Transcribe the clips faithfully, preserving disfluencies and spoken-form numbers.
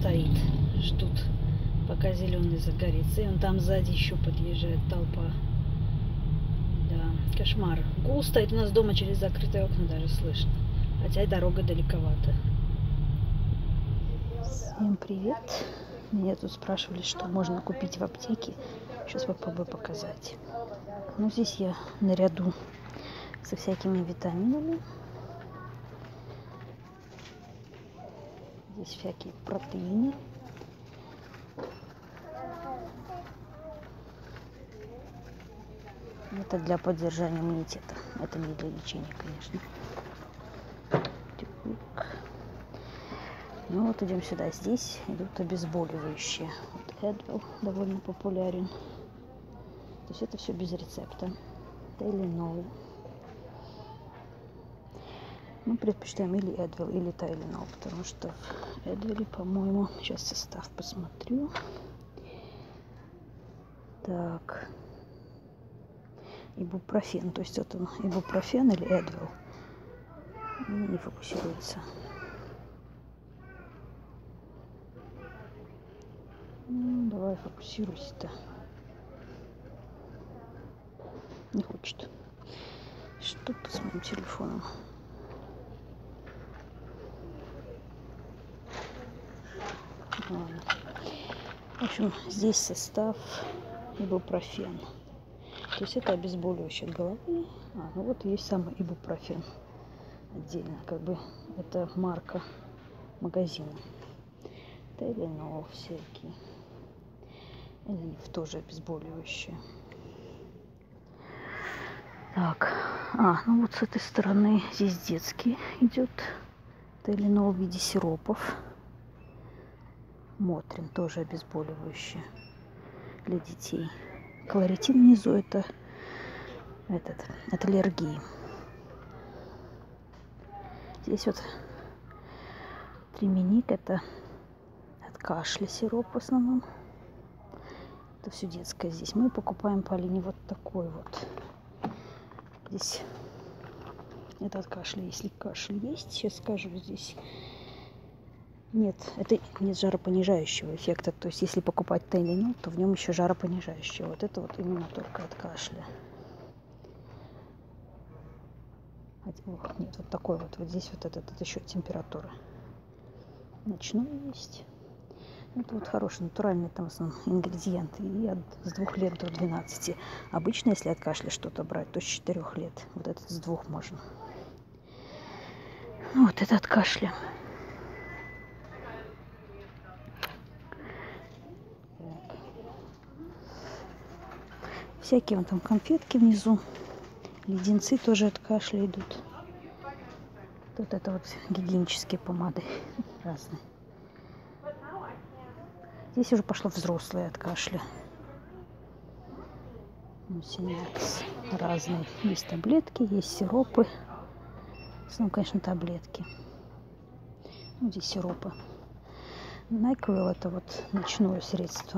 стоит, ждут, пока зеленый загорится. И он там сзади еще подъезжает толпа. Да, кошмар. Гул стоит у нас дома, через закрытые окна даже слышно. Хотя и дорога далековата. Всем привет. Меня тут спрашивали, что можно купить в аптеке. Сейчас попробую показать. Ну, здесь я наряду со всякими витаминами. Здесь всякие протеины. Это для поддержания иммунитета. Это не для лечения, конечно. Ну вот идем сюда. Здесь идут обезболивающие. Вот Advil довольно популярен. То есть это все без рецепта. Tylenol. Мы предпочитаем или Advil, или Tylenol, потому что в Advil, по-моему, сейчас состав посмотрю. Так. Ибупрофен. То есть это ибупрофен или Advil. Не фокусируется. Ну, давай фокусируйся-то. Не хочет. Что-то с моим телефоном. Ладно. В общем, здесь состав ибупрофен. То есть это обезболивающее от головы. А, ну вот есть самый ибупрофен. Отдельно, как бы, это марка магазина. Tylenol всякие. Лиф тоже обезболивающее. Так, а, ну вот с этой стороны здесь детский идет. Tylenol в виде сиропов. Мотрин тоже обезболивающее для детей. Кларитин внизу это этот, от аллергии. Здесь вот триминик, это от кашля сироп в основном. Это все детское здесь. Мы покупаем по линии вот такой вот. Здесь это от кашля. Если кашель есть, сейчас скажу, здесь нет, это нет жаропонижающего эффекта. То есть если покупать Tylenol, то в нем еще жаропонижающее. Вот это вот именно только от кашля. Нет, вот такой вот. Вот здесь вот этот, это еще температура. Ночной есть. Это вот хороший, натуральный там в основном ингредиенты. И от, с двух лет до двенадцати. Обычно, если от кашля что-то брать, то с четырех лет. Вот этот с двух можно. Вот это от кашля. Всякие вон там конфетки внизу. Леденцы тоже от кашля идут. Тут это вот гигиенические помады разные. Здесь уже пошло взрослые от кашля. Мусинякс разные. Есть таблетки, есть сиропы. В основном, конечно, таблетки. Ну, здесь сиропы. Nyquil это вот ночное средство.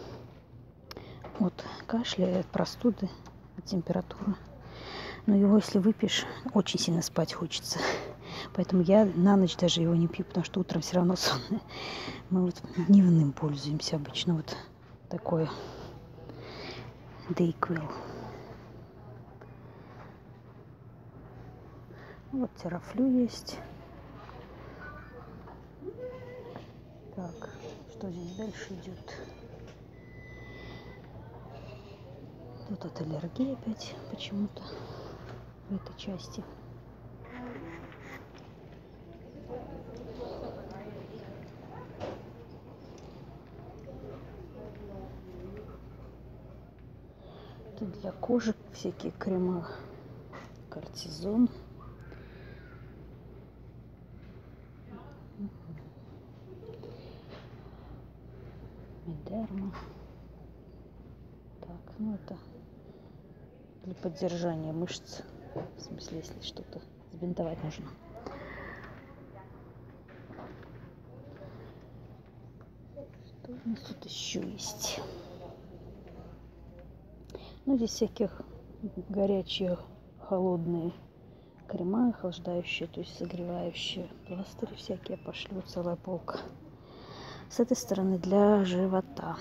От кашля, от простуды, от температуры. Но его, если выпьешь, очень сильно спать хочется. Поэтому я на ночь даже его не пью, потому что утром все равно сонная. Мы вот дневным пользуемся обычно. Вот такое. Dayquil. Вот терафлю есть. Так, что здесь дальше идет? Тут от аллергии опять почему-то в этой части. Тут для кожи всякие крема, кортизон. Медерма. Так, ну это для поддержания мышц. В смысле, если что-то сбинтовать нужно. Что у нас тут еще есть? Ну, здесь всяких горячие, холодные крема, охлаждающие, то есть согревающие. Пластыри всякие пошлю, целая полка. С этой стороны для живота.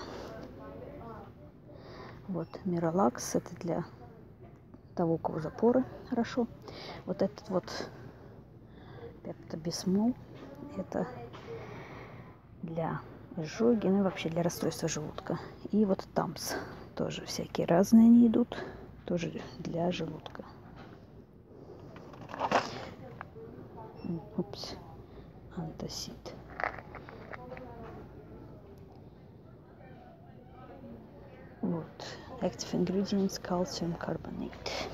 Вот Миролакс, это для того, у кого запоры хорошо. Вот этот вот Пептобисмол, это для изжоги, ну и вообще для расстройства желудка. И вот Тамс, тоже всякие разные они идут, тоже для желудка. Упс, антасид. Вот, Active Ingredients, Calcium Carbonate.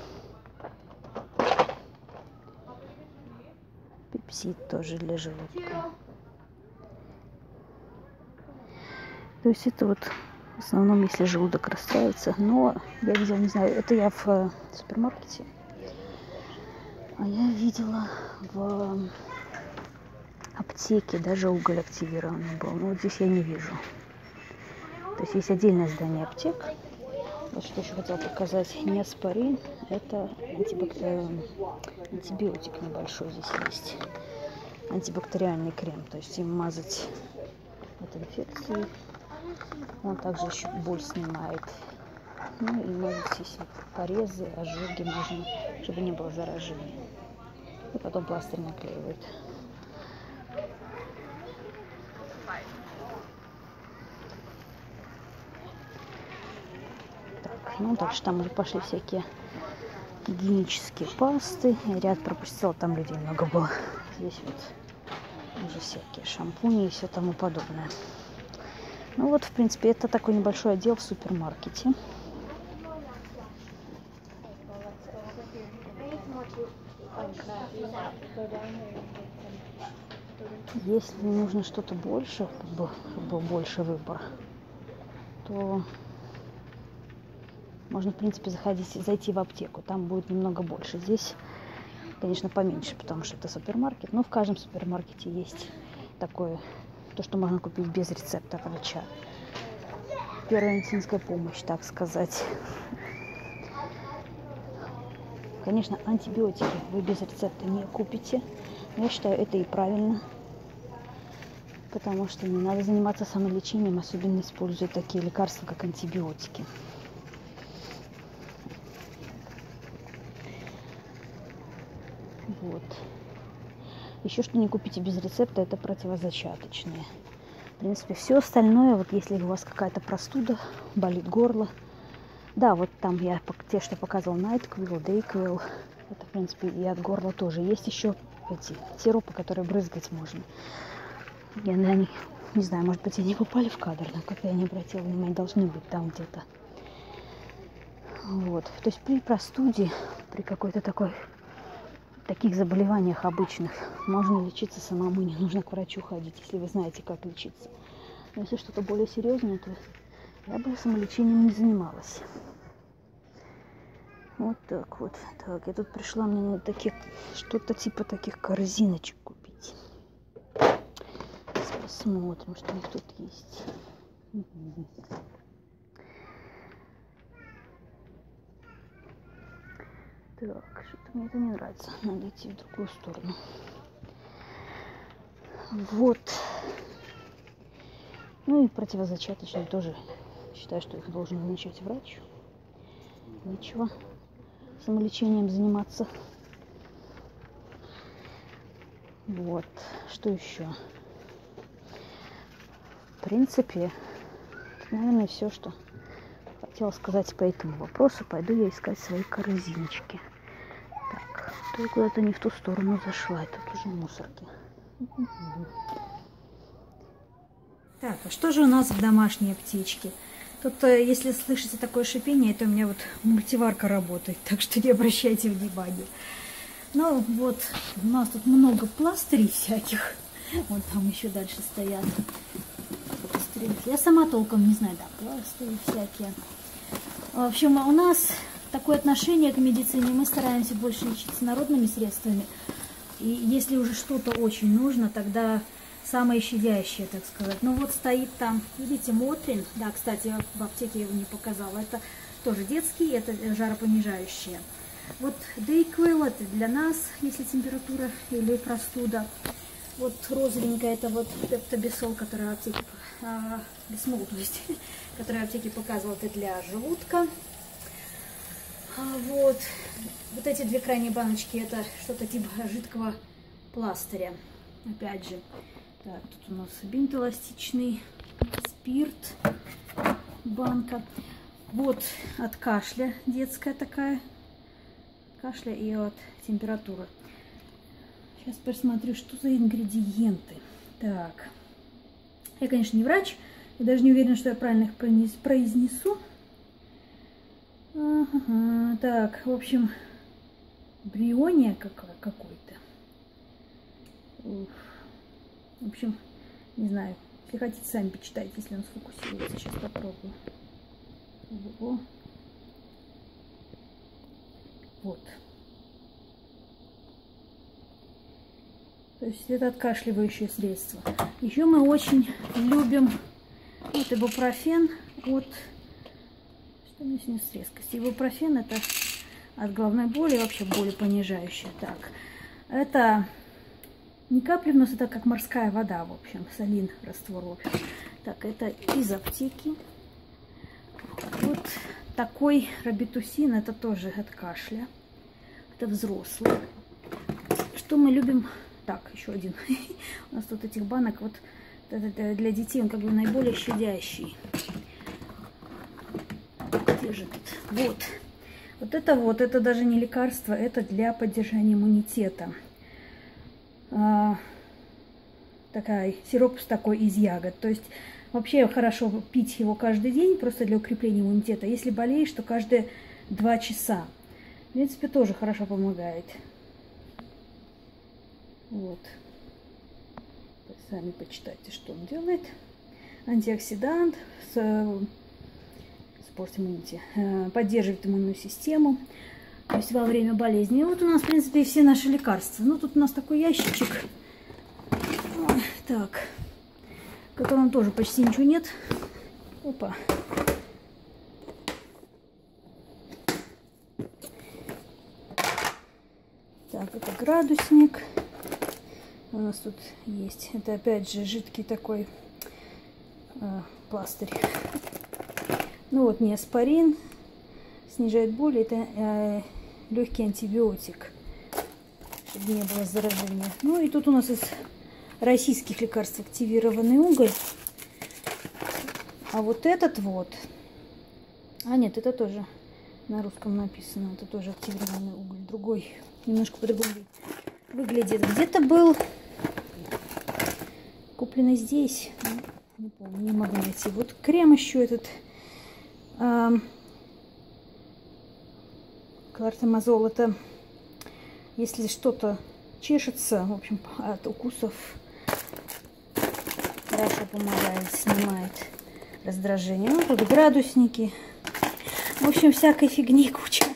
Пепсид тоже для желудка. То есть это вот в основном, если желудок расстраивается. Но я видела, не знаю, это я в э, супермаркете. А я видела в аптеке, даже уголь активированный был. Но вот здесь я не вижу. То есть есть отдельное здание аптек. Вот что еще хотела показать. Неоспорин. Это антибактери... антибиотик небольшой здесь есть. Антибактериальный крем. То есть им мазать от инфекции. Он также еще боль снимает. Ну и мазать, если порезы, ожоги можно, чтобы не было заражения. И потом пластырь наклеивает. Так, ну дальше там уже пошли всякие гигиенические пасты. Я ряд пропустила, там людей много было. Здесь вот уже всякие шампуни и все тому подобное. Ну вот, в принципе, это такой небольшой отдел в супермаркете. Если нужно что-то больше, как бы, чтобы больше выбор, то можно, в принципе, заходить, зайти в аптеку. Там будет немного больше. Здесь, конечно, поменьше, потому что это супермаркет. Но в каждом супермаркете есть такое, то, что можно купить без рецепта врача. Первая медицинская помощь, так сказать. Конечно, антибиотики вы без рецепта не купите. Но я считаю, это и правильно. Потому что не надо заниматься самолечением, особенно используя такие лекарства, как антибиотики. Вот. Еще что не купите без рецепта, это противозачаточные. В принципе, все остальное, вот если у вас какая-то простуда, болит горло. Да, вот там я те, что показывал, NyQuil, DayQuil. Это, в принципе, и от горла тоже. Есть еще эти сиропы, которые брызгать можно. Я на них, не знаю, может быть, они попали в кадр, но как я не обратила внимания, должны быть там где-то. Вот. То есть при простуде, при какой-то такой, таких заболеваниях обычных, можно лечиться самому, не нужно к врачу ходить, если вы знаете, как лечиться. Но если что-то более серьезное, то я бы самолечением не занималась. Вот так вот. Так, я тут пришла, мне надо таких, что-то типа таких корзиночек купить. Сейчас посмотрим, что у них тут есть. Так, что-то мне это не нравится. Надо идти в другую сторону. Вот. Ну и противозачаточные тоже. Считаю, что их должен назначать врач. Ничего. Самолечением заниматься. Вот. Что еще? В принципе, это, наверное, все, что хотела сказать по этому вопросу. Пойду я искать свои корзиночки. Так, то я куда-то не в ту сторону зашла. Это тоже мусорки. Так, а что же у нас в домашней аптечке? Тут, если слышите такое шипение, это у меня вот мультиварка работает, так что не обращайте внимания. Ну вот, у нас тут много пластырей всяких. Вот там еще дальше стоят. Я сама толком не знаю, да, пластыри всякие. В общем, у нас такое отношение к медицине. Мы стараемся больше лечиться народными средствами. И если уже что-то очень нужно, тогда самое щадящее, так сказать. Ну вот стоит там, видите, Мотрин. Да, кстати, в аптеке я его не показала. Это тоже детский, это жаропонижающее. Вот DayQuil это для нас, если температура или простуда. Вот розовенькая, это вот пептобисол, который в аптеке а, бисмол, то есть, который я в аптеке показывала, это для желудка. А, вот. Вот эти две крайние баночки, это что-то типа жидкого пластыря. Опять же. Так, тут у нас бинт эластичный, спирт, банка. Вот от кашля детская такая. Кашля и от температуры. Сейчас посмотрю, что за ингредиенты. Так. Я, конечно, не врач. Я даже не уверена, что я правильно их произнесу. Ага, так, в общем, бриония какой-то. В общем, не знаю. Если хотите, сами почитайте, если он сфокусируется. Сейчас попробую. О. Вот. То есть это откашливающее средство. Еще мы очень любим вот ибупрофен от... Что у меня сегодня с резкостью? Ибупрофен это от головной боли, вообще боли понижающее. Так, это не капли в нос, это как морская вода, в общем, солин, раствор, в общем. Так, это из аптеки. Вот такой робитусин, это тоже от кашля. Это взрослый. Что мы любим... Так, еще один. У нас тут этих банок, вот для детей он как бы наиболее щадящий. Где же тут? Вот. Вот это вот, это даже не лекарство, это для поддержания иммунитета. А, такая, сироп такой из ягод. То есть вообще хорошо пить его каждый день, просто для укрепления иммунитета. Если болеешь, то каждые два часа. В принципе, тоже хорошо помогает. Вот. Сами почитайте, что он делает. Антиоксидант, спорт иммунити, поддерживает иммунную систему. То есть во время болезни. И вот у нас, в принципе, и все наши лекарства. Ну, тут у нас такой ящичек. Ой, так. В котором тоже почти ничего нет. Опа. Так, это градусник. У нас тут есть. Это опять же жидкий такой э, пластырь. Ну вот неоспорин. Снижает боль. Это э, легкий антибиотик. Чтобы не было заражения. Ну и тут у нас из российских лекарств активированный уголь. А вот этот вот. А нет, это тоже на русском написано. Это тоже активированный уголь. Другой. Немножко по-другому выглядит. Где-то был купленный здесь. Не помню, не могу найти. Вот крем еще этот. А, клартемазол. Это если что-то чешется, в общем, от укусов, хорошо помогает, снимает раздражение. Ну, тут градусники. В общем, всякой фигни куча.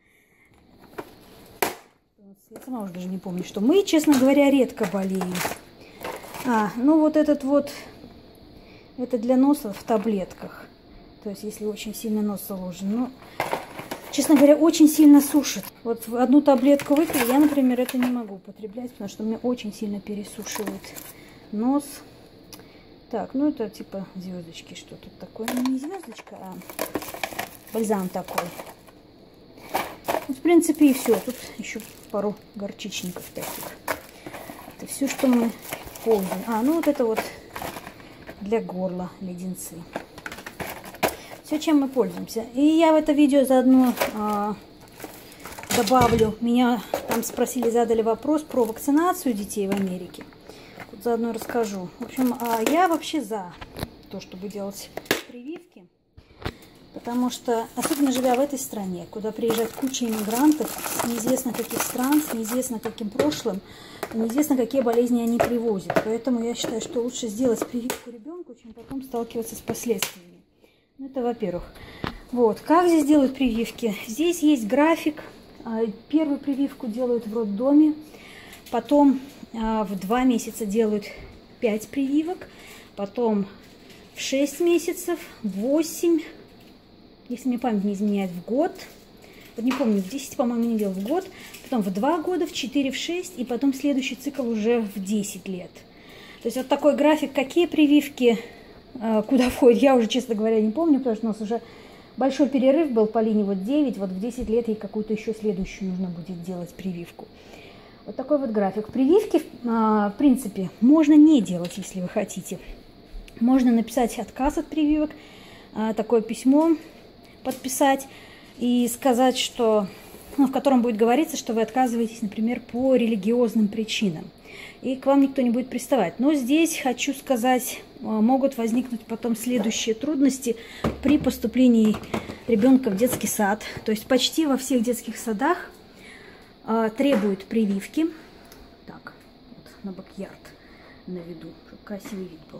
Я сама уже даже не помню, что мы, честно говоря, редко болеем. А, ну вот этот вот, это для носа в таблетках. То есть, если очень сильно нос заложен. Ну, честно говоря, очень сильно сушит. Вот одну таблетку выпила, я, например, это не могу употреблять, потому что мне очень сильно пересушивает нос. Так, ну это типа звездочки, что тут такое? Ну, не звездочка, а бальзам такой. Вот, в принципе, и все. Тут еще пару горчичников таких. Это все, что мы пользуем. А, ну вот это вот для горла леденцы. Все, чем мы пользуемся. И я в это видео заодно а, добавлю. Меня там спросили, задали вопрос про вакцинацию детей в Америке. Тут заодно расскажу. В общем, а, я вообще за то, чтобы делать прививки. Потому что, особенно живя в этой стране, куда приезжает куча иммигрантов с неизвестно каких стран, с неизвестно каким прошлым, неизвестно какие болезни они привозят. Поэтому я считаю, что лучше сделать прививку ребенку, чем потом сталкиваться с последствиями. Ну, это во-первых. Вот, как здесь делают прививки? Здесь есть график. Первую прививку делают в роддоме, потом в два месяца делают пять прививок, потом в шесть месяцев, восемь, если мне память не изменяет, в год. Вот не помню, в десять, по-моему, не делал, в год. Потом в два года, в четыре, в шесть. И потом следующий цикл уже в десять лет. То есть вот такой график. Какие прививки куда входит, я уже, честно говоря, не помню, потому что у нас уже большой перерыв был. Полине вот девять, вот в десять лет ей какую-то еще следующую нужно будет делать прививку. Вот такой вот график. Прививки, в принципе, можно не делать, если вы хотите. Можно написать отказ от прививок, такое письмо подписать и сказать, что, ну, в котором будет говориться, что вы отказываетесь, например, по религиозным причинам. И к вам никто не будет приставать. Но здесь, хочу сказать, могут возникнуть потом следующие трудности при поступлении ребенка в детский сад. То есть почти во всех детских садах э, требуют прививки. Так, вот на бэк-ярд наведу, чтобы красивый вид был.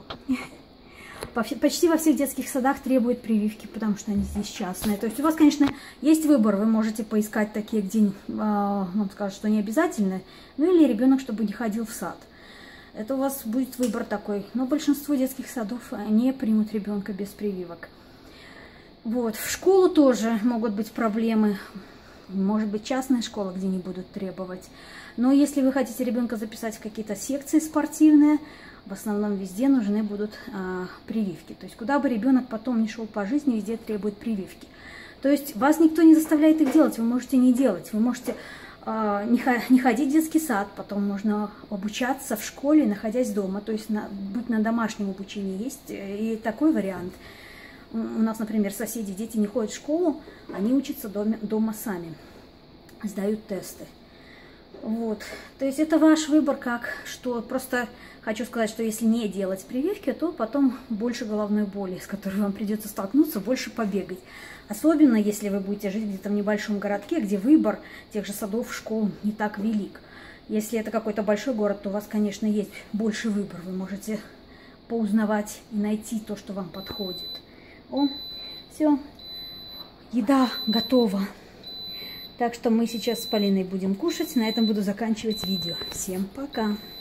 Почти во всех детских садах требуют прививки, потому что они здесь частные. То есть у вас, конечно, есть выбор. Вы можете поискать такие, где э, вам скажут, что не обязательно. Ну или ребенок, чтобы не ходил в сад. Это у вас будет выбор такой. Но большинство детских садов не примут ребенка без прививок. Вот. В школу тоже могут быть проблемы. Может быть, частная школа, где не будут требовать. Но если вы хотите ребенка записать в какие-то секции спортивные, в основном везде нужны будут а, прививки. То есть куда бы ребенок потом ни шел по жизни, везде требуют прививки. То есть вас никто не заставляет их делать, вы можете не делать. Вы можете а, не, не ходить в детский сад, потом можно обучаться в школе, находясь дома. То есть на, быть на домашнем обучении есть и такой вариант. У нас, например, соседи, дети не ходят в школу, они учатся дома, дома сами, сдают тесты. Вот, то есть это ваш выбор, как что. Просто хочу сказать, что если не делать прививки, то потом больше головной боли, с которой вам придется столкнуться, больше побегать. Особенно, если вы будете жить где-то в небольшом городке, где выбор тех же садов, школ не так велик. Если это какой-то большой город, то у вас, конечно, есть больше выбор. Вы можете поузнавать и найти то, что вам подходит. О, все, еда готова. Так что мы сейчас с Полиной будем кушать. На этом буду заканчивать видео. Всем пока!